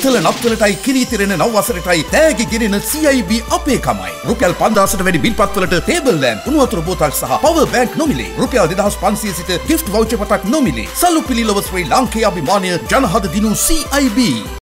ඉතල නත්තලටයි කිරිතිරෙන නව වසරටයි තෑගි ගෙනෙන CIB අපේ කමයි. රුපියල් 5000ට වැඩි බිල්පත්වලට ටේබල් ලෑම්ප්, කුණු වතුර බෝතල් සහ පවර් බැංක් නොමිලේ. රුපියල් 2500 සිට gift voucher පතක් නොමිලේ. සල්ලු පිළිලව ශ්‍රී ලාංකේය අභිමානය ජනහද දිනු CIB.